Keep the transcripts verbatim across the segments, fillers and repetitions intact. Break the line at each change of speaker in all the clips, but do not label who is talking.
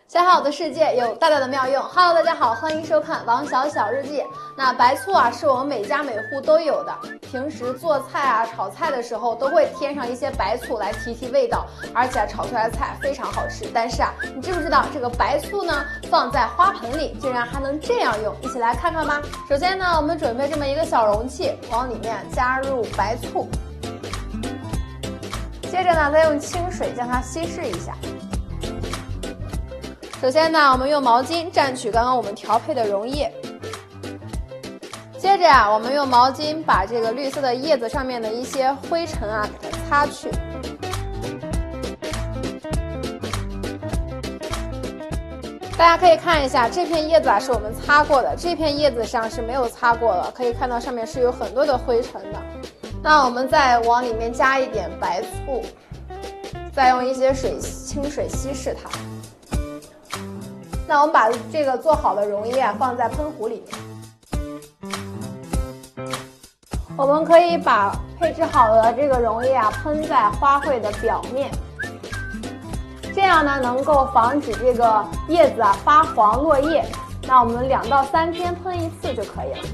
小好的世界有大大的妙用。Hello， 大家好，欢迎收看王小小日记。那白醋啊，是我们每家每户都有的，平时做菜啊、炒菜的时候都会添上一些白醋来提提味道，而且炒出来的菜非常好吃。但是啊，你知不知道这个白醋呢，放在花盆里竟然还能这样用？一起来看看吧。首先呢，我们准备这么一个小容器，往里面加入白醋，接着呢，再用清水将它稀释一下。 首先呢，我们用毛巾蘸取刚刚我们调配的溶液，接着啊，我们用毛巾把这个绿色的叶子上面的一些灰尘啊给它擦去。大家可以看一下，这片叶子啊是我们擦过的，这片叶子上是没有擦过的，可以看到上面是有很多的灰尘的。那我们再往里面加一点白醋，再用一些水清水稀释它。 那我们把这个做好的溶液啊放在喷壶里面，我们可以把配置好的这个溶液啊喷在花卉的表面，这样呢能够防止这个叶子啊发黄落叶。那我们两到三天喷一次就可以了。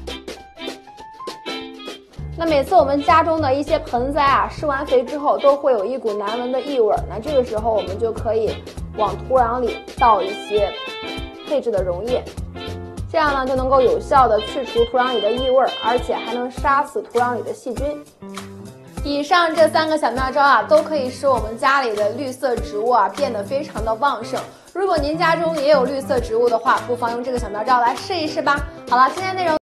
那每次我们家中的一些盆栽啊施完肥之后，都会有一股难闻的异味，那这个时候我们就可以 往土壤里倒一些配置的溶液，这样呢就能够有效的去除土壤里的异味，而且还能杀死土壤里的细菌。以上这三个小妙招啊，都可以使我们家里的绿色植物啊变得非常的旺盛。如果您家中也有绿色植物的话，不妨用这个小妙招来试一试吧。好了，今天内容